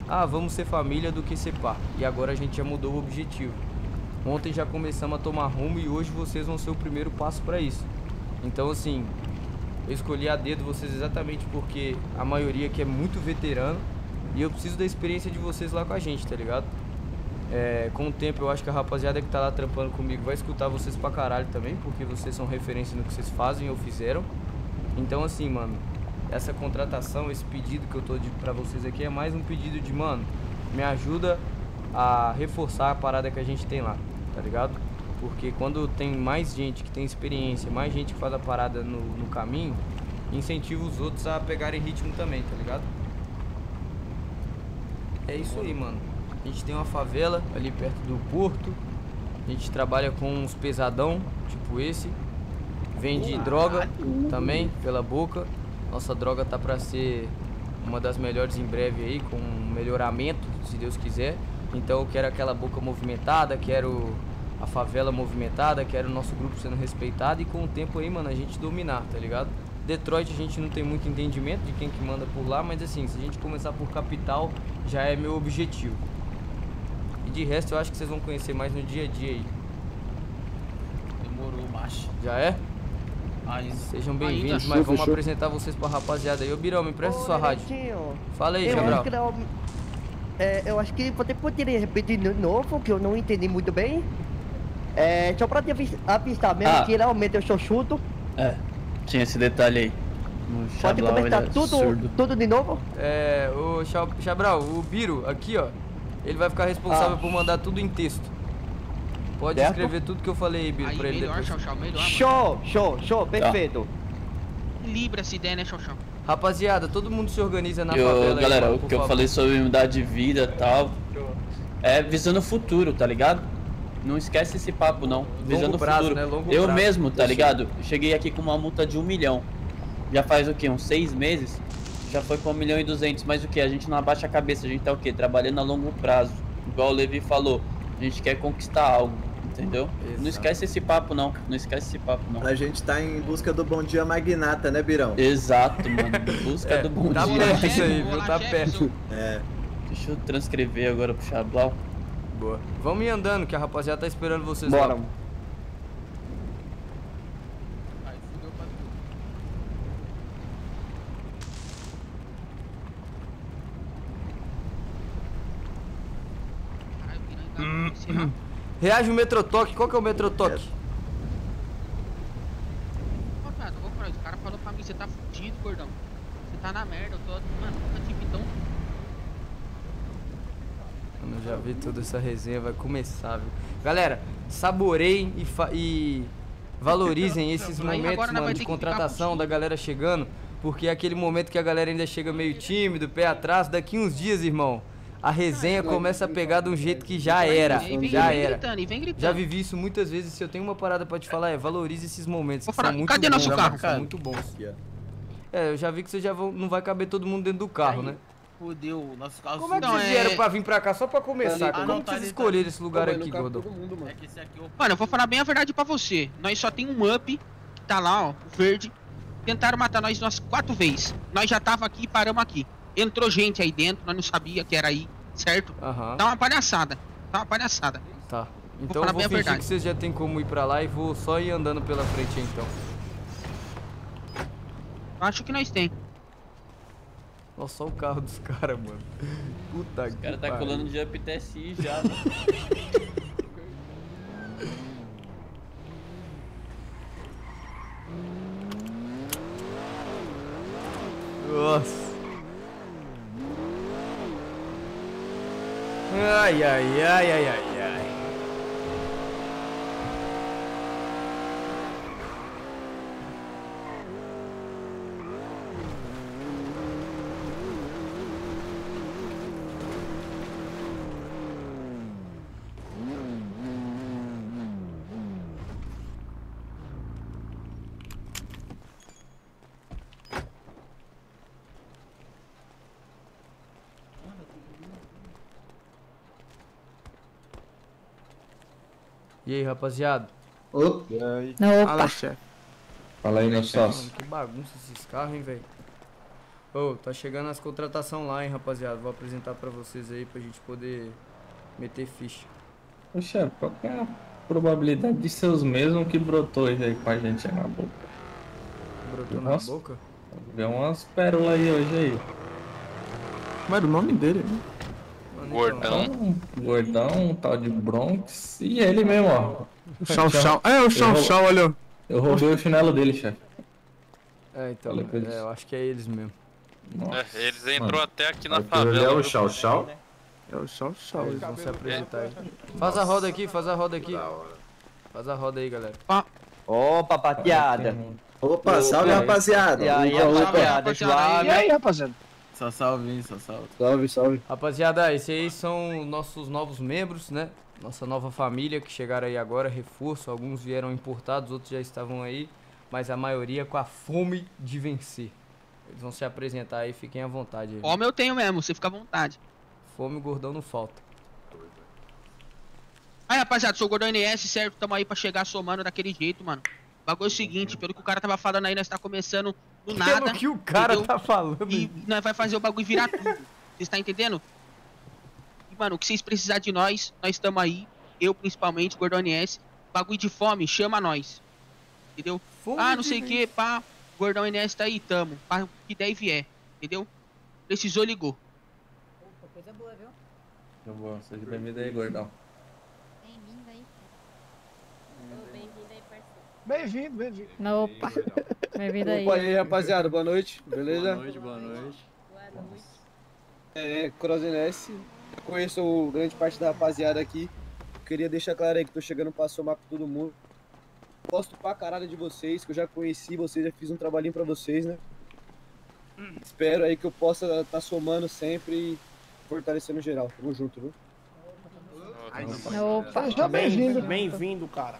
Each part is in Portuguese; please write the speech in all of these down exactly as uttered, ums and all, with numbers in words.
ah, vamos ser família do que ser par. E agora a gente já mudou o objetivo. Ontem já começamos a tomar rumo e hoje vocês vão ser o primeiro passo pra isso. Então assim, eu escolhi a dedo vocês exatamente porque a maioria aqui é muito veterano e eu preciso da experiência de vocês lá com a gente, tá ligado? É, com o tempo eu acho que a rapaziada que tá lá trampando comigo vai escutar vocês pra caralho também, porque vocês são referência no que vocês fazem ou fizeram. Então assim, mano, essa contratação, esse pedido que eu tô de, pra vocês aqui é mais um pedido de, mano, me ajuda a reforçar a parada que a gente tem lá, tá ligado? Porque quando tem mais gente que tem experiência, mais gente que faz a parada no, no caminho, incentiva os outros a pegarem ritmo também, tá ligado? É isso aí, mano. A gente tem uma favela ali perto do porto. A gente trabalha com uns pesadão, tipo esse. Vende droga também pela boca. Nossa droga tá pra ser uma das melhores em breve aí, com um melhoramento, se Deus quiser. Então eu quero aquela boca movimentada, quero a favela movimentada, quero o nosso grupo sendo respeitado e com o tempo aí, mano, a gente dominar, tá ligado? Detroit a gente não tem muito entendimento de quem que manda por lá, mas assim, se a gente começar por capital, já é meu objetivo. E de resto eu acho que vocês vão conhecer mais no dia a dia aí. Demorou, macho. Já é? Ainda. Sejam bem-vindos, Ainda. mas vamos fechou. apresentar vocês pra rapaziada aí. Ô Birão, me empresta sua rádio. Fala aí, Jabral. É, eu acho que você poderia repetir de novo, que eu não entendi muito bem. É, só pra te avistar mesmo, Ah. que realmente eu sou chuto. É, tinha esse detalhe aí. No Pode Xablau, começar ele é tudo, surdo. tudo de novo? É, ô Jabral, o Biro aqui, ó, ele vai ficar responsável Ah. por mandar tudo em texto. Pode Certo. escrever tudo que eu falei aí, Biro, Aí, pra ele melhor, depois. Chau Chau, melhor, mano. Show, show, show, perfeito. Libra essa ideia, né, Chau Chau? Rapaziada, todo mundo se organiza na Eu, favela aí, galera, mano, o por que eu favor. falei sobre mudar de vida e tal, é visando o futuro, tá ligado? Não esquece esse papo, não. Visando o prazo, futuro. né? Longo Eu prazo. mesmo, tá ligado? Cheguei aqui com uma multa de um milhão. Já faz o quê? Uns seis meses? Já foi pra um milhão e duzentos. Mas o quê? A gente não abaixa a cabeça. A gente tá o quê? Trabalhando a longo prazo. Igual o Levi falou. A gente quer conquistar algo, entendeu? Exato. Não esquece esse papo, não. Não esquece esse papo, não. A gente tá em busca do bom dia magnata, né, Birão? Exato, mano. Busca É, do bom tá dia. perto isso aí, Vou viu? lá, Tá Jefferson. perto. É. Deixa eu transcrever agora pro Xablau. Boa. Vamos ir andando, que a rapaziada tá esperando vocês Bora. lá. Aí, fudeu pra tudo. Caralho, o Piranha Hum, tá esse rápido. Reage o Metrotoque. Qual que é o Metrotoque? Ô, viado, ô, Croix, o cara falou pra mim, você tá fudido, gordão. Você tá na merda, eu tô. Mano, nunca tive tão. Mano, eu já vi toda essa resenha, vai começar, viu? Galera, saboreiem e, fa- e valorizem esses Aí momentos, agora nós mano, vai de ter que contratação ficar da galera chegando, porque é aquele momento que a galera ainda chega meio tímido, pé atrás. Daqui uns dias, irmão, a resenha começa a pegar de um jeito que já era, E vem, já vem era. gritando, e vem gritando. Já vivi isso muitas vezes. Se eu tenho uma parada pra te falar, é valorize esses momentos Vou que falar, são muito cadê bons, nosso né, carro, mano? cara? São muito bons. Aqui, ó. É, eu já vi que você já vão, não vai caber todo mundo dentro do carro, né? Fudeu, nossos carros. Como é que Não, vocês é- vieram pra vir pra cá só pra começar? Ah, Como não, que tá vocês ali, tá escolheram ali. esse lugar Pô, aqui, no carro Godô? todo mundo, mano. É que esse aqui, ó. Mano, eu vou falar bem a verdade pra você. Nós só tem um up, que tá lá, ó, o verde. Tentaram matar nós umas quatro vezes. Nós já tava aqui e paramos aqui. Entrou gente aí dentro, nós não sabia que era aí, certo? Aham, Tá uma palhaçada. Tá uma palhaçada. tá. Então falar eu vou bem a fingir verdade. que vocês já tem como ir pra lá e vou só ir andando pela frente aí, então. Eu acho que nós tem. Nossa, só o carro dos caras, mano. Puta que O cara tá pariu. colando de up T S I já, mano. Nossa. Ai, ai, ai, ai, ai, ai. E aí, rapaziada? Ô, Não, opa. Fala, chefe. fala aí, meu Mano, sócio. que bagunça esses carros, hein, velho? Ô, tá chegando as contratações lá, hein, rapaziada. Vou apresentar pra vocês aí pra gente poder meter ficha. Ô, chefe, qual que é a probabilidade de ser os mesmos que brotou aí com a gente aí na boca? Brotou na Nossa. boca? Deu umas pérolas aí hoje aí. Mas o nome dele, né? Mano, Gordão. Um gordão, um tal de Bronx. E ele mesmo, ó. Chau, chau. É, o chau, Eu vou- chau, olha. Eu roubei o chinelo dele, chefe. É, então, Falei pra eles. é, eu acho que é eles mesmo. Nossa, É, eles entrou mano. até aqui na Ele favela. é o viu? Chau Chau? É o chau, chau. Eles vão se apresentar aí. Faz a roda aqui, faz a roda aqui. Faz a roda aí, galera. Opa, pateada. Opa, salve rapaziada. E aí, Salve, rapaziada, rapaziada, suave. e aí, rapaziada? Só salve, só salve. Salve, salve. Rapaziada, esses aí são nossos novos membros, né? Nossa nova família que chegaram aí agora, reforço. Alguns vieram importados, outros já estavam aí. Mas a maioria com a fome de vencer. Eles vão se apresentar aí, fiquem à vontade aí. Homem eu tenho mesmo, você fica à vontade. Fome, gordão não falta. Aí, rapaziada, sou o Gordão N S, certo? Tamo aí pra chegar somando daquele jeito, mano. O bagulho é o seguinte, pelo que o cara tava falando aí, nós tá começando do nada. Pelo que o cara entendeu? tá falando. E nós vai fazer o bagulho virar tudo. Vocês tá entendendo? E, mano, o que vocês precisarem de nós, nós estamos aí. Eu, principalmente, Gordão N S. Bagulho de fome, chama nós. Entendeu? Fome Ah, não de sei o vencer. que, pá. Gordão N S tá aí, tamo. Pá, o que der e vier. Entendeu? Precisou, ligou. Coisa boa, viu? Tá bom, seja bem-vindo aí, gordão. Bem-vindo aí. Ô, bem-vindo aí, parceiro. Bem-vindo, bem-vindo. Opa, bem-vindo aí. Opa, e aí, rapaziada, boa noite, beleza? Boa noite, boa noite. Boa noite. É, Crosiness. Conheço grande parte da rapaziada aqui. Queria deixar claro aí que tô chegando pra somar com todo mundo. Gosto pra caralho de vocês, que eu já conheci vocês, já fiz um trabalhinho pra vocês, né? Espero aí que eu possa estar tá somando sempre e fortalecendo geral. Tamo junto, viu? Opa, Já bem-vindo. Bem-vindo, cara.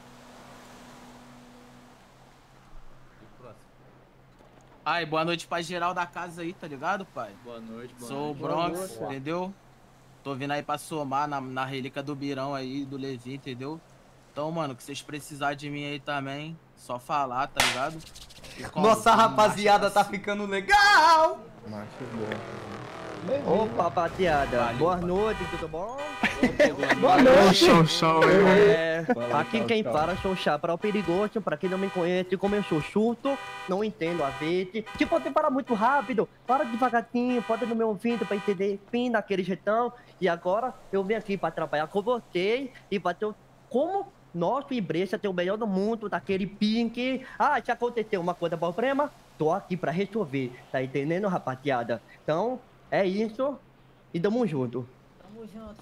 Ai, boa noite pra geral da casa aí, tá ligado, pai? Boa noite, boa Sou o noite. Bronx, entendeu? Tô vindo aí pra somar na, na relíquia do Birão aí, do Levi, entendeu? Então, mano, que vocês precisarem de mim aí também, só falar, tá ligado? E como? Nossa Como rapaziada marcha tá pra ficando legal! Macho bom. Opa, pateada. Valeu, Boa pai. noite, tudo bom? Boa noite. Chau, chau, É, Fala, aqui tchau, quem tchau. fala sou o Chapéu Perigoso, pra quem não me conhece, como eu sou chuto, não entendo a verde. Se pode parar muito rápido, para devagarzinho, pode no meu ouvido pra entender bem daquele jeitão. E agora eu vim aqui pra trabalhar com vocês e pra ter o- como nosso empresa tem o melhor do mundo, daquele pink. Ah, se aconteceu uma coisa problema, tô aqui pra resolver, tá entendendo, rapaziada? Então, é isso e tamo junto. Tamo junto,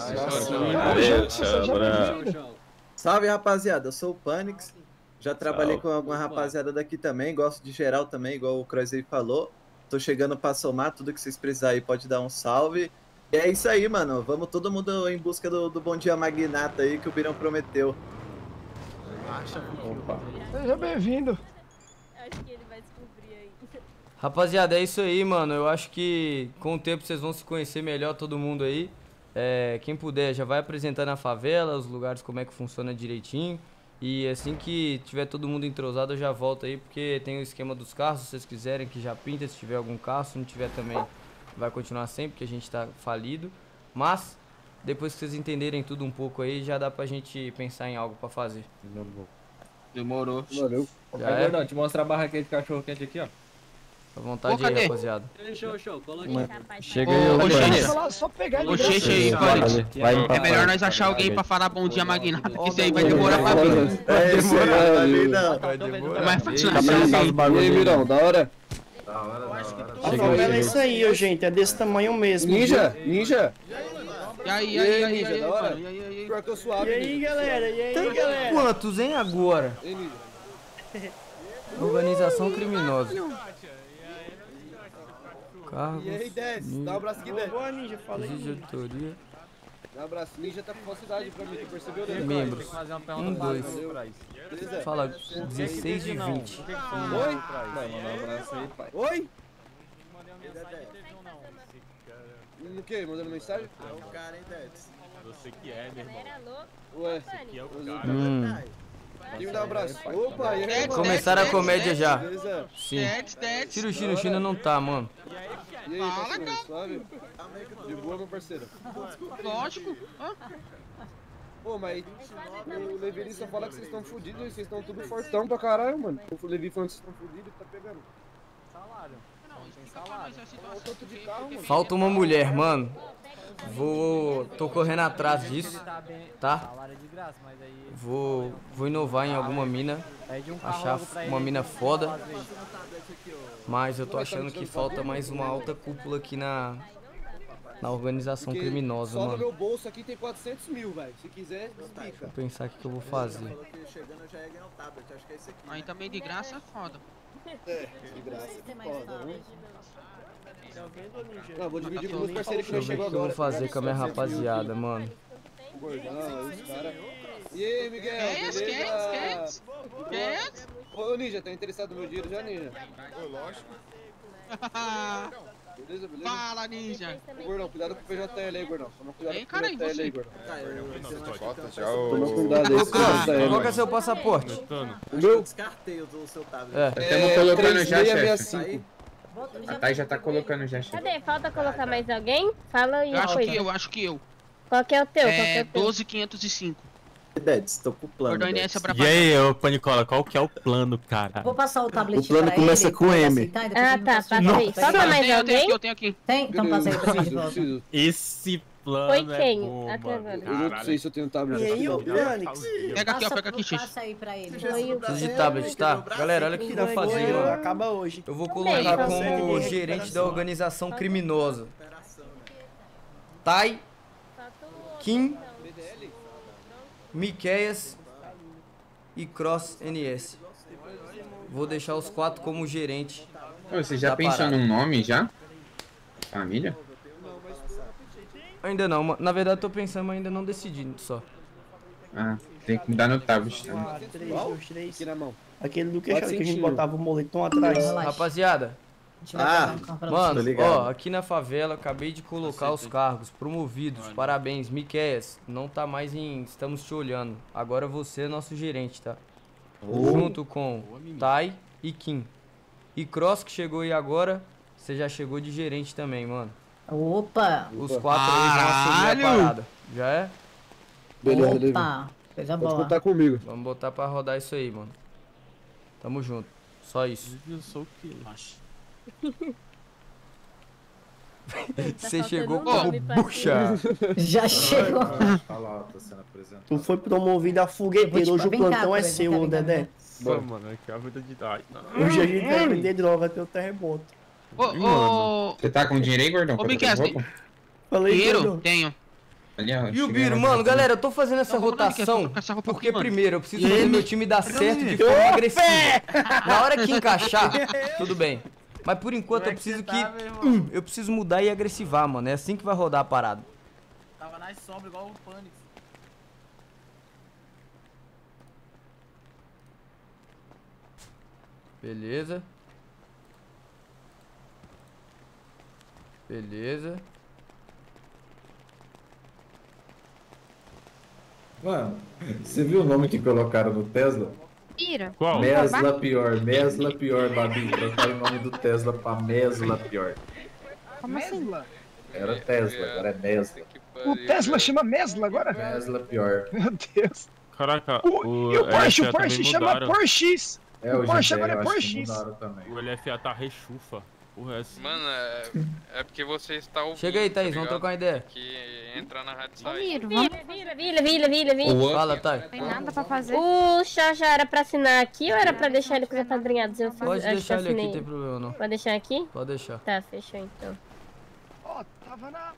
Salve rapaziada, eu sou o Panix. Já trabalhei com alguma rapaziada daqui também, gosto de geral também, igual o Croisei falou. Tô chegando pra somar, tudo que vocês precisarem aí pode dar um salve. E é isso aí, mano. Vamos todo mundo em busca do, do Bom Dia Magnata aí que o Birão prometeu. Opa. Seja bem-vindo. Acho que ele vai descobrir aí. Rapaziada, é isso aí, mano. Eu acho que com o tempo vocês vão se conhecer melhor, todo mundo aí. É, quem puder já vai apresentar na favela, os lugares, como é que funciona direitinho. E assim que tiver todo mundo entrosado, eu já volto aí, porque tem o esquema dos carros, se vocês quiserem que já pinta, se tiver algum carro, se não tiver também vai continuar sempre, porque a gente tá falido. Mas, depois que vocês entenderem tudo um pouco aí, já dá pra gente pensar em algo pra fazer. Demorou. Valeu. Já Aí, é? gordão, te mostrar a barraquinha de cachorro quente aqui, ó. À vontade Pô, aí, cadê? rapaziada. Show, show, cola aqui. Chega Ô, ô, Deixa Xande, eu falar, só pegar ô, de Xande aí, graça. Panix. É melhor nós achar alguém pra falar bom dia magnata, que isso aí vai demorar pra Foda. vir. É isso aí, Valeu. não. Vai demorar. É mais fácil Tá achar pensando alguém. os bagulho aí, Virão, da hora? Da hora, da hora. A favela é isso aí, ô, gente, é desse tamanho mesmo. Ninja, ninja. E aí, e aí, e aí, e Ninja, aí, da hora? mano, e aí, e aí? Pior que eu suave. E aí, galera, e aí, galera? Quantos, hein, agora? Ei, Ninja. Organização criminosa. Cargos, E aí, desce. Dá um abraço aqui, desce. Boa, Ninja, fala aí. diretoria, Dá um abraço. Ninja tá com falsidade pra mim, tu percebeu, né? membros. Um, dois. Beleza? Fala dezesseis de vinte. Oi? Vai mandar um abraço aí, pai. Oi? No que? Mandando mensagem? É o cara, hein, Dex? Galera louca. Ué. Pânico. Hum. Quem me dá um abraço? Opa, e aí, Dead, mano? Começaram a Dead, comédia Dead, já. Beleza? Sim. Dead, Dead. Tira o Chino, o Chino não tá, mano. E aí, Fala, parceiro, cara. suave? De boa, meu parceiro. Lógico. Hã? Pô, mas o Levi só fala que vocês estão fudidos, vocês estão tudo fortão pra caralho, mano. O Levi falando que vocês estão fudidos, tá pegando. Não, explica pra nós a situação. Olha o tanto de carro, mano. Falta uma mulher, mano. Vou... Tô correndo atrás disso, tá? Vou... Vou inovar em alguma mina. Achar uma mina foda. Mas eu tô achando que falta mais uma alta cúpula aqui na... Na organização Porque criminosa, só no mano. meu bolso aqui tem quatrocentos mil, velho. Se quiser, explica. Vou pensar o que, que eu vou fazer. Falou que chegando eu já ia ganhar um tablet, acho que é esse aqui. Aí também de graça é foda. É, de graça. Foda, né? Não, vou dividir com meus parceiros que Deixa não eu ver o chegou que eu vou agora. fazer com a minha rapaziada, mano. Gordão, os cara. E aí, Miguel? Quentes, beleza? quentes, quentes. Ô, Ninja, tá interessado no meu dinheiro já, Ninja? Lógico. Beleza, beleza? Fala, ninja. Ô, Gordão, cuidado com o P J L aí, Gordão. Toma cuidado Vem, com o cara, P J L aí, aí, você. Gordão. Bota já Toma o... cuidado aí, Ô, Cross, P J L. qual que é seu passaporte? O meu? Descartei o seu tablet. É. Estamos colocando já, chefe. cinco. A Thay já tá colocando já, chefe. Cadê? Falta colocar mais alguém? Fala aí Eu uma acho coisa. que eu, acho que eu. Qual que é o teu? Qual que é É o teu? doze mil quinhentos e cinco. Dedes, tô com o plano. Gordão Dedes. Inês é pra E aí, ô Panicola, qual que é o plano, cara? Vou passar o tablet O plano pra começa ele, com pra ele M. aceitar, e depois Ah, ele tá, passa de passei. volta. Falta Eu mais tenho, eu tenho alguém? aqui, eu tenho aqui. Tem? Então passa aí pra gente de Preciso, volta. preciso. Esse plano Foi quem? é bom, Até mano. agora. Eu não sei se eu tenho tablet. E aí, ô aqui. Phoenix? Pega aqui, ó, Passa pega aqui, pro- X. Passa aí pra ele. Foi o... Preciso de tablet, tá? Galera, olha o que que eu vou fazer, mano. Acaba hoje. Eu vou Também, colocar tá como certo. gerente da organização criminosa Tai, Kim, Miqueias e Cross N S. Vou deixar os quatro como gerente. Ô, você já da pensou parada. num nome já? Família? Ainda não, ma- na verdade eu tô pensando, mas ainda não decidi só. Ah, tem que mudar no tablet também. Ah, três, dois, três. Aqui na mão. Aquele do queixado que a gente Quatrocentinho. botava o moletom atrás. Relaxa. Rapaziada, A gente vai Ah, pegar um carro pra mano, Tô ligado. ó, aqui na favela acabei de colocar os cargos promovidos. Parabéns, Miqueias. Não tá mais em estamos te olhando. Agora você é nosso gerente, tá? Junto com Tai e Kim. E Cross que chegou aí agora, você já chegou de gerente também, mano. Opa! Os quatro aí vão assumir a Caralho! parada. Já é? Beleza, Levi. Opa! Coisa Pode boa. contar comigo. Vamos botar pra rodar isso aí, mano. Tamo junto. Só isso. Eu sou o quê? Você chegou faltando como nome, parceiro. bucha. Já chegou. Tá lá, tá sendo apresentado. Tu foi promovido a Eu vou fogueteiro, te- hoje o vem cá, plantão é Cura, seu, vem cá, vem cá, Dedé. vem cá. Pô, mano, aqui é a vida de... Ai, não. Hoje a gente vai vender droga até o terremoto. Ô, ô, Você tá com dinheiro aí, gordão? Ô, pra Miquel, trocar de roupa? Falei, dinheiro? Gordão. Tenho. Ali, ó, E o cheguei Biro, lá, mano, já- galera, eu tô fazendo essa Não, vamos lá, Miquel, rotação trocar essa roupa porque aqui, mano. primeiro eu preciso fazer meu time dar certo de forma agressiva. Na hora que encaixar, tudo bem. Mas por enquanto eu preciso que. Hum, eu preciso mudar e agressivar, mano. É assim que vai rodar a parada. Tava nas sombras igual o Pânico. Beleza. Beleza. Mano, você viu o nome que colocaram no Tesla? Tira. Qual? Mesla pior, Mesla pior, Babi. Trocaram o nome do Tesla pra Mesla pior. Como assim? Era Tesla, agora é Mesla. O Tesla chama Mesla agora? Mesla pior. Meu Deus. Caraca, O, o e o Porsche, L F A o Porsche também chama mudaram. Porsche. É, o o Porsche G T, agora é eu acho que Porsche. mudaram também. O L F A tá rechufa. Porra, é assim. Mano, é, é porque você está ouvindo. Chega aí, Thaís, tá vamos ligado? trocar uma ideia. Que entra na rádio e sai. Vira, vira, vira, vira, vira, vira. Fala, Thay. Tem nada pra fazer. O chá já era pra assinar aqui ou era pra deixar ele com os apadrinhados? Eu fiz, Pode acho que deixar ele aqui, assinei. não tem problema não. Pode deixar aqui? Pode deixar. Tá, fechou então. Ó, tava na...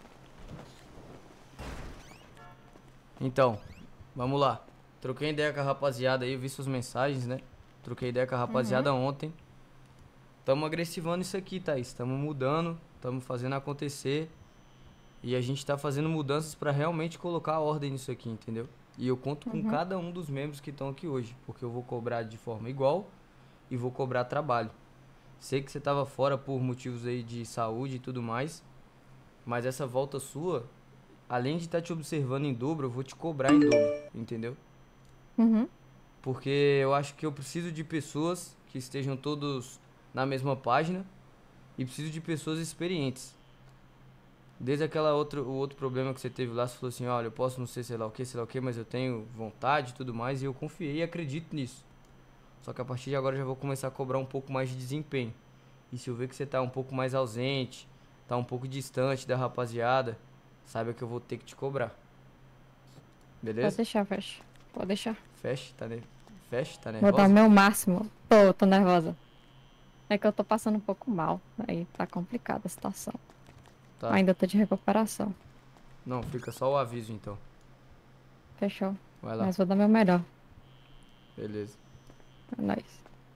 Então, vamos lá. Troquei ideia com a rapaziada aí, vi suas mensagens, né? Troquei ideia com a rapaziada ontem. Tamo agressivando isso aqui, Thaís. Tamo mudando, tamo fazendo acontecer. E a gente tá fazendo mudanças pra realmente colocar a ordem nisso aqui, entendeu? E eu conto com Uhum. cada um dos membros que estão aqui hoje, porque eu vou cobrar de forma igual e vou cobrar trabalho. Sei que você tava fora por motivos aí de saúde e tudo mais, mas essa volta sua, além de estar te observando em dobro, eu vou te cobrar em dobro, entendeu? Uhum. Porque eu acho que eu preciso de pessoas que estejam todos na mesma página e preciso de pessoas experientes. Desde aquela outra, o outro problema que você teve lá, você falou assim, olha, eu posso não ser sei lá o que, sei lá o que, mas eu tenho vontade e tudo mais, e eu confiei e acredito nisso. Só que a partir de agora eu já vou começar a cobrar um pouco mais de desempenho. E se eu ver que você tá um pouco mais ausente, tá um pouco distante da rapaziada, saiba que eu vou ter que te cobrar. Beleza? Pode deixar, fecha. Pode deixar. Fecha, tá, ne... Fecha, tá Vou nervosa? dar o meu máximo. Tô, tô nervosa. É que eu tô passando um pouco mal. Aí tá complicada a situação. Tá. Ainda tô de recuperação. Não, fica só o aviso então. Fechou. Vai lá. Mas vou dar meu melhor. Beleza. É nóis.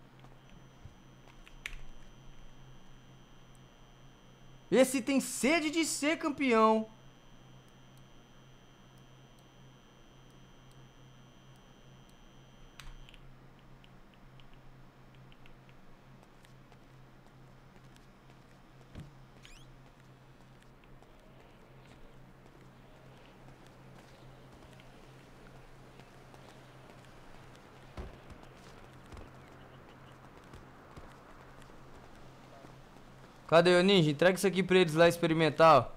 Esse tem sede de ser campeão. Cadê o ninja? Entrega isso aqui pra eles lá experimentar, ó.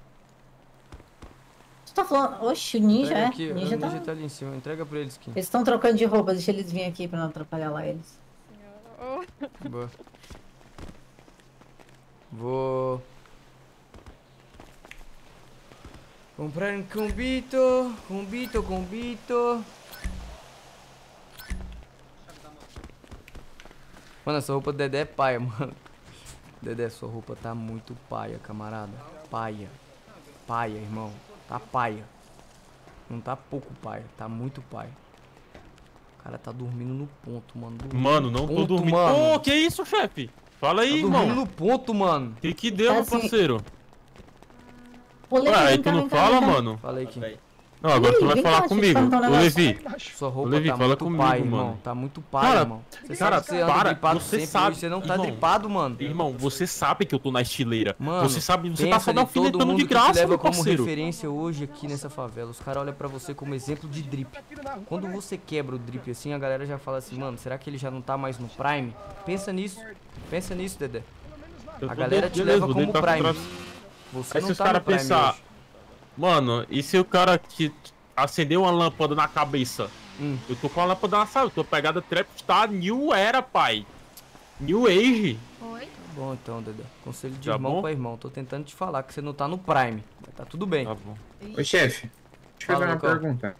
Você tá falando... Oxe, o ninja, Entrega é? aqui, Ninja o tá... ninja tá ali em cima. Entrega pra eles aqui. Eles estão trocando de roupa, deixa eles virem aqui pra não atrapalhar lá eles. Boa. Vou... comprar um combito, combito, combito. Mano, essa roupa do Dedé é paia, mano. Dedé, sua roupa tá muito paia, camarada. Paia. Paia, irmão. Tá paia. Não tá pouco paia, tá muito paia. O cara tá dormindo no ponto, mano. Dormindo Mano, no não tô ponto, dormindo. mano. Ô, que isso, chefe? Fala aí, Tá irmão. dormindo no ponto, mano. Que que deu, meu Assim- parceiro? Ô, Levi, Ué, aí vem tu cá, não vem cá, fala, vem cá. mano? Fala aí, Kim. Não, agora tu vai Vem cá, falar deixa eu te comigo. perguntar um Ô, negócio. Levi. Sua roupa Levi, tá fala muito comigo, paia, mano. irmão. Tá muito paia, Cara, irmão. Você cara, sabe que você anda para. dripado Você sempre, sabe, hoje você não tá irmão. dripado, mano. Irmão, você sabe que eu tô na estileira. Mano, você sabe, você pensa tá só em da todo alfinetando mundo de que te graça, leva meu como parceiro. referência hoje aqui nessa favela. Os caras olham pra você como exemplo de drip. Quando você quebra o drip assim, a galera já fala assim, mano, será que ele já não tá mais no Prime? Pensa nisso. Pensa nisso, Dedé. Eu A tô galera dentro, te beleza, leva vou como deitar pra Prime. trás. Você Aí se não os tá caras no Prime pensar, hoje. mano, e se o cara que acendeu uma lâmpada na cabeça? Hum. Eu tô com a lâmpada na sala, eu tô pegada Trapstar New Era, pai. New Age. Oi? Tá bom então, Dedé. Conselho de Tá irmão bom? pra irmão. Tô tentando te falar que você não tá no Prime. Mas tá tudo bem. Tá bom. Ô, chefe, deixa eu Fala, fazer uma Lucão. pergunta.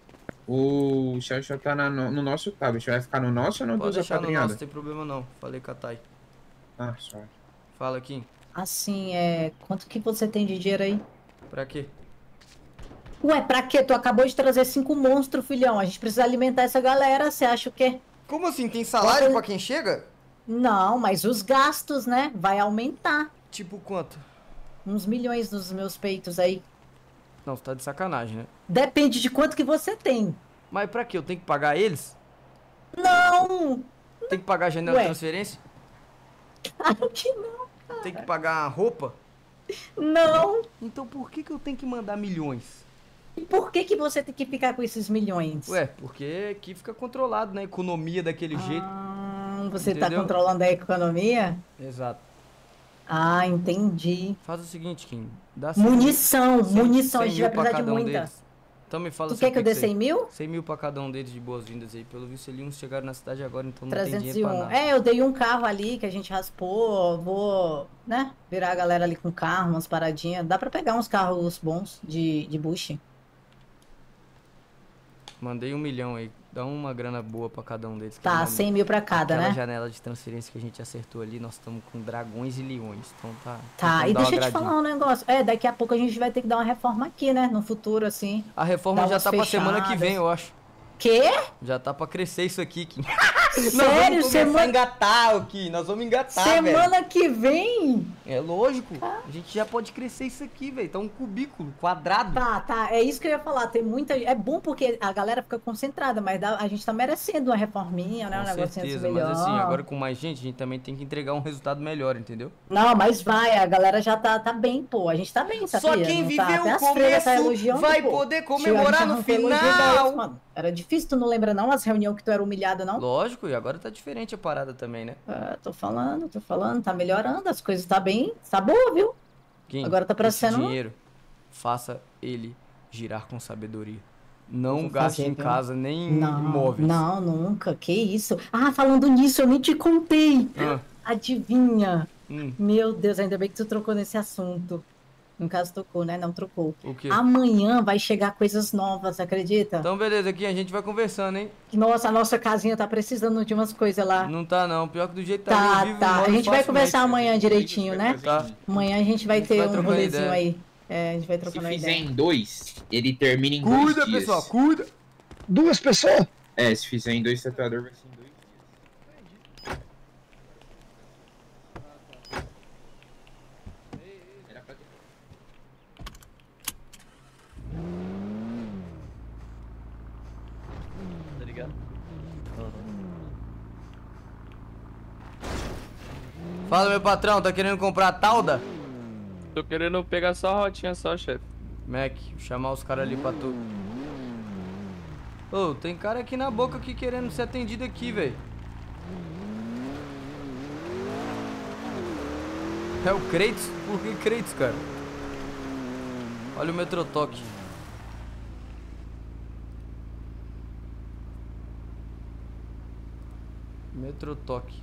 O Xaxá tá na- no, no nosso tablet, vai ficar no nosso ou no Pode dos deixar no nosso, não apadrinhados? tem problema não. Falei com a Thay. Ah, só. Fala, Kim. Assim, é... Quanto que você tem de dinheiro aí? Pra quê? Ué, pra quê? Tu acabou de trazer cinco monstros, filhão. A gente precisa alimentar essa galera, você acha o quê? Como assim? Tem salário Bota- pra quem chega? Não, mas os gastos, né? Vai aumentar. Tipo quanto? Uns milhões nos meus peitos aí. Não, você tá de sacanagem, né? Depende de quanto que você tem. Mas pra quê? Eu tenho que pagar eles? Não! Tem que pagar a janela Ué. de transferência? Claro que não. Tem que pagar a roupa? Não! Então por que que eu tenho que mandar milhões? E por que que você tem que ficar com esses milhões? Ué, porque aqui fica controlado, né? Economia daquele jeito. Ah, você tá Entendeu? controlando a economia? Exato. Ah, entendi. Faz o seguinte, Kim. Dá Munição, cem- munição, a cem gente mil vai pra precisar de cada um muita. deles. Então me fala Tu seu quer que eu dê Pix aí. cem mil? cem mil pra cada um deles de boas-vindas aí. Pelo visto ali, uns chegaram na cidade agora, então não tem trezentos e dinheiro pra um. nada. É, eu dei um carro ali que a gente raspou. Vou, né, virar a galera ali com carro, umas paradinhas. Dá pra pegar uns carros bons de, de bush. Mandei um milhão aí. Dá uma grana boa pra cada um deles. que Tá, é cem mil pra cada, Aquela né? janela de transferência que a gente acertou ali, nós estamos com dragões e leões. Então tá. Tá, tentando e dar deixa uma eu te agradinha. falar um negócio. É, daqui a pouco a gente vai ter que dar uma reforma aqui, né? No futuro, assim. A reforma Dar já umas tá pra semana que fechadas. vem, eu acho. Quê? Já tá pra crescer isso aqui, Kim. Nós Sério, vamos começar semana... a engatar aqui, nós vamos engatar, velho. Semana que vem? É lógico, a gente já pode crescer isso aqui, velho. Tá um cubículo quadrado. Tá, tá, é isso que eu ia falar. Tem muita. É bom porque a galera fica concentrada, mas dá- a gente tá merecendo uma reforminha, né? Um Com negocinho certeza, assim mas melhor. assim, agora com mais gente, a gente também tem que entregar um resultado melhor, entendeu? Não, mas vai, a galera já tá, tá bem, pô. A gente tá bem, sabia? Só quem Não tá? viveu Até o as freiras tá começo elogiando, vai pô. poder Tio, a gente comemorar no arrancou elogio final. da ex, mano. Era difícil, tu não lembra não as reuniões que tu era humilhado, não? Lógico, e agora tá diferente a parada também, né? Ah, tô falando, tô falando, tá melhorando, as coisas tá bem, tá boa, viu? Kim, Agora tá esse parecendo- dinheiro, faça ele girar com sabedoria. Não Vou gaste fazer, em viu? casa nem em Não, imóveis. não, nunca, que isso. Ah, falando nisso, eu nem te contei. Ah. Adivinha? Hum. Meu Deus, ainda bem que tu trocou nesse assunto. No caso, tocou, né? Não trocou. O quê? Amanhã vai chegar coisas novas, acredita? Então beleza, aqui a gente vai conversando, hein? Nossa, a nossa casinha tá precisando de umas coisas lá. Não tá não, pior que do jeito que tá, Tá, eu vivo, tá. moro A gente vai facilmente. conversar amanhã direitinho, né? Tá. Amanhã a gente vai A gente ter vai um trocando rolezinho ideia. aí. É, a gente vai Se trocando fizer ideia. em dois, ele termina em dois Cuida, dias. pessoal, cuida. Duas pessoas? É, se fizer em dois, tatuador vai ser em dois dias. Era pra ter- Tá ligado? Fala, meu patrão, tá querendo comprar a Talda? Tô querendo pegar só a rotinha só, chefe. Mac, vou chamar os caras ali pra tu. Ô, tem cara aqui na boca aqui querendo ser atendido aqui, velho. É o Kratos? Por que Kratos, cara? Olha o Metrotoque. Metrotoque.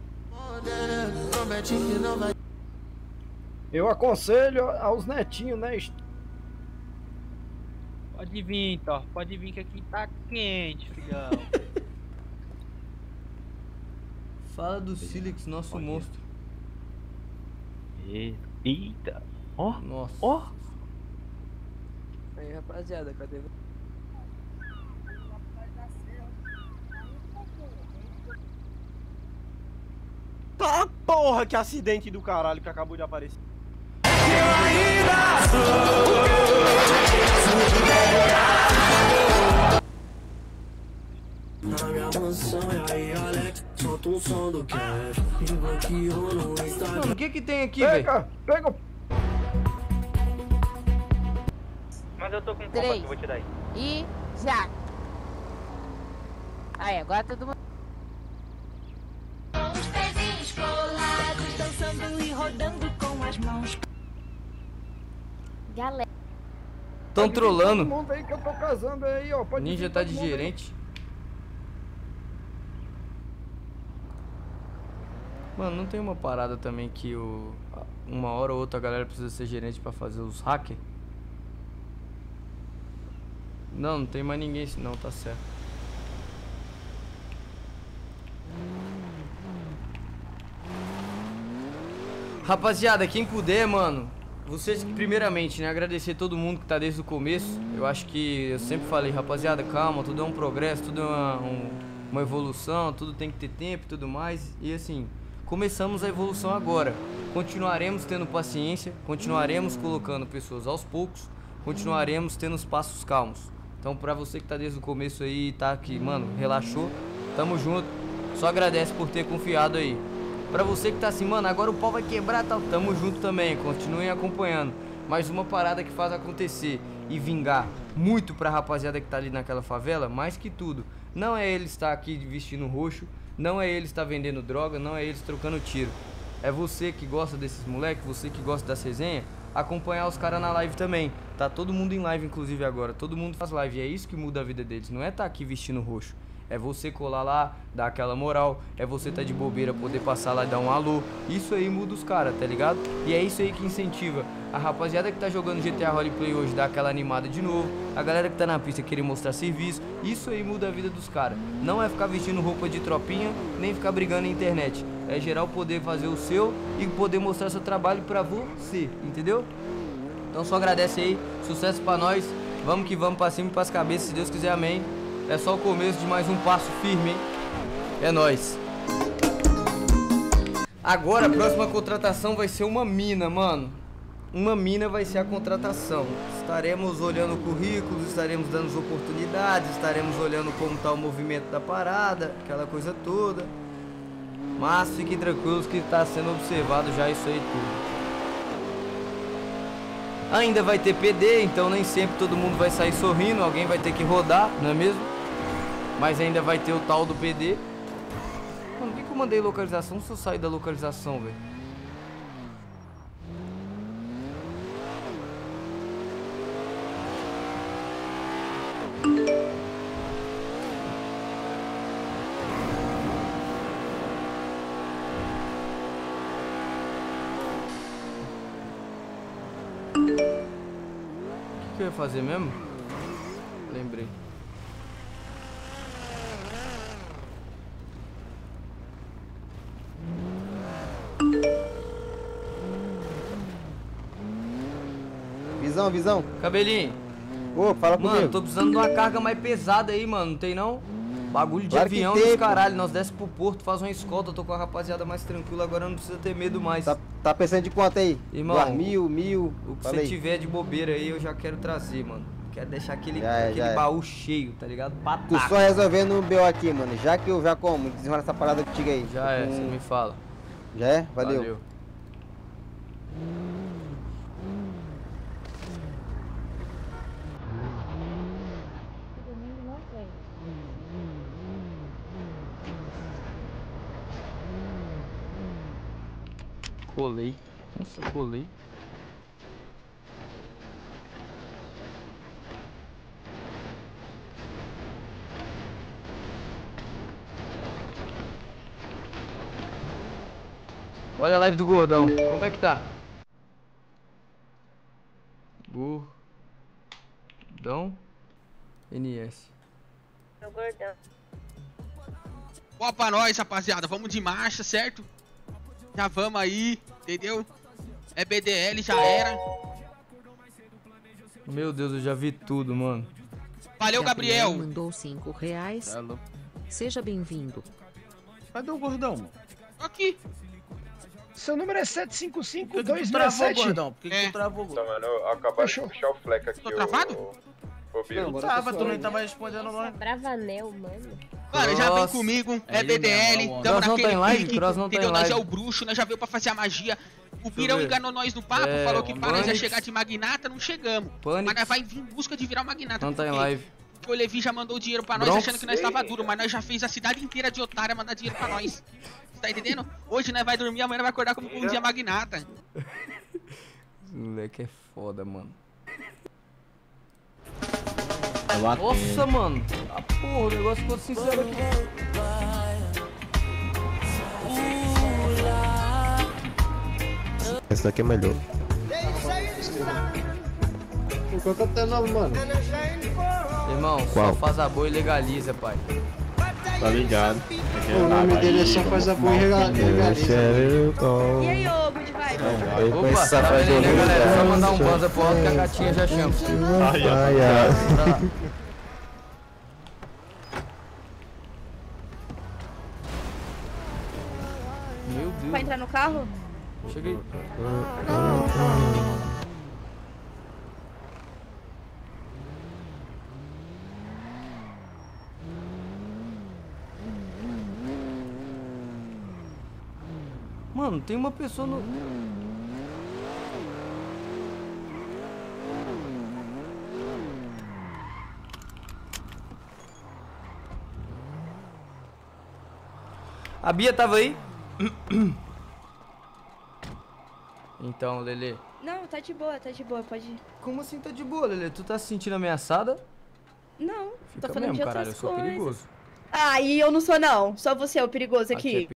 Eu aconselho aos netinhos, né? Pode vir, Thor. Pode vir que aqui tá quente, filhão. Fala do Silix, nosso monstro. Eita. Ó. Nossa. Ó. Aí, rapaziada, cadê? Tá porra, que acidente do caralho que acabou de aparecer. Mano, o que que tem aqui, velho? Pega, pega. Mas eu tô com Três. que eu vou te dar aí. E já. Aí, agora todo mundo. Os pezinhos colados, dançando e rodando com as mãos. Galera. Tão trolando. Todo mundo aí que eu tô casando aí, ó. Pode Ninja vir tá todo de mundo aí. gerente. Mano, não tem uma parada também que o uma hora ou outra a galera precisa ser gerente pra fazer os hackers? Não, não tem mais ninguém, não, tá certo. Rapaziada, quem puder, mano, vocês primeiramente, né, agradecer todo mundo que tá desde o começo. Eu acho que eu sempre falei, rapaziada, calma, tudo é um progresso, tudo é uma, um- uma evolução, tudo tem que ter tempo e tudo mais. E assim, começamos a evolução agora. Continuaremos tendo paciência, continuaremos colocando pessoas aos poucos, continuaremos tendo os passos calmos. Então, pra você que tá desde o começo aí, tá aqui, mano, relaxou, tamo junto. Só agradece por ter confiado aí. Pra você que tá assim, mano, agora o pau vai quebrar, tal, tamo junto também, continuem acompanhando. Mais uma parada que faz acontecer e vingar muito pra rapaziada que tá ali naquela favela, mais que tudo. Não é eles estar aqui vestindo roxo, não é eles estar vendendo droga, não é eles trocando tiro. É você que gosta desses moleques, você que gosta das resenhas, acompanhar os caras na live também. Tá todo mundo em live, inclusive agora, todo mundo faz live, e é isso que muda a vida deles, não é estar aqui vestindo roxo. É você colar lá, dar aquela moral, é você tá de bobeira, poder passar lá e dar um alô. Isso aí muda os caras, tá ligado? E é isso aí que incentiva a rapaziada que tá jogando G T A Roleplay hoje, dar aquela animada de novo. A galera que tá na pista querer mostrar serviço. Isso aí muda a vida dos caras. Não é ficar vestindo roupa de tropinha, nem ficar brigando na internet. É geral poder fazer o seu e poder mostrar seu trabalho pra você, entendeu? Então só agradece aí, sucesso pra nós. Vamos que vamos pra cima e pras cabeças, se Deus quiser, amém. É só o começo de mais um passo firme, hein? É nóis. Agora a próxima contratação vai ser uma mina, mano. Uma mina vai ser a contratação. Estaremos olhando currículos, estaremos dando as oportunidades, estaremos olhando como tá o movimento da parada, aquela coisa toda. Mas fiquem tranquilos que está sendo observado já isso aí tudo. Ainda vai ter P D, então nem sempre todo mundo vai sair sorrindo, alguém vai ter que rodar, não é mesmo? Mas ainda vai ter o tal do P D. Mano, por que que eu mandei localização se eu sair da localização, velho? O que eu ia fazer mesmo? Lembrei. Visão, visão. Cabelinho. Ô, fala comigo. Mano, tô precisando de uma carga mais pesada aí, mano. Não tem não? Bagulho de Claro que avião tem, e os pô. caralho. Nós desce pro porto, faz uma escolta. Tô com a rapaziada mais tranquila. Agora não precisa ter medo mais. Tá, tá pensando de quanto aí? Irmão, Duas mil, mil. O que Fala você aí. tiver de bobeira aí, eu já quero trazer, mano. Quero deixar aquele, Já é, aquele já é. baú cheio, tá ligado? Tô Pataca. só resolvendo o B O aqui, mano. Já que eu já como, desenrola essa parada contigo aí. Já Tô é, com- você me fala. Já é? Valeu. Valeu. Colei. Nossa, colei. Olha a live do Gordão. Como é que tá? Gordão N S. Meu gordão. Boa pra nós, rapaziada. Vamos de marcha, certo? Já vamos aí, entendeu? É B D L, já era. Meu Deus, eu já vi tudo, mano. Valeu, Gabriel. Mandou cinco reais. Seja bem-vindo. Cadê o gordão, mano? Aqui. Seu número é sete cinco cinco Por que dois tu seis travou, sete. gordão? Por que, que É. tu travou, Tá, gordão? mano, acabaram de puxar o fleck aqui. Tô travado? Ô, ô, Biro. Tu tava, tu nem tava respondendo lá. Bravanel, mano. Mano, já vem Cross. comigo, É é ele B D L, mesmo, ó. tamo Cross não naquele tá em live? pique, Cross não tá entendeu? em Nós é live. o bruxo, nós já veio pra fazer a magia. O Deixa eu Birão ver. enganou nós no papo, É, falou que para nós ia Panix. chegar de magnata, não chegamos. Panix. Mas nós vai vir em busca de virar o magnata. Não tá em Por quê? live. Porque o Levi já mandou dinheiro pra nós Bronx. achando que nós tava duro, mas nós já fez a cidade inteira de otária mandar dinheiro pra nós. Você tá entendendo? Hoje nós vai dormir, amanhã nós vai acordar como um dia magnata. Esse moleque é foda, mano. Tá batendo. Nossa, mano. Ah, porra, o negócio ficou sincero aqui. Esse daqui é melhor. Qual que é o teu nome, mano? Irmão, Qual? só faz a boa e legaliza, pai. Tá ligado. O nome dele é só faz a boa e rega- legaliza. E aí, ô, good vibe? Opa, tá vendo aí, né, galera? É só mandar um banza pro alto que a gatinha já chama. Ai, ai, Pra lá. Meu Deus. Vai entrar no carro? Cheguei. Mano, tem uma pessoa no... A Bia tava aí? Então, Lelê. Não, tá de boa, tá de boa, pode ir. Como assim tá de boa, Lelê? Tu tá se sentindo ameaçada? Não, Fica tô falando mesmo, de caralho, outras eu sou coisas. perigoso. Ah, e eu não sou não, só você é o perigoso aqui. Aqui é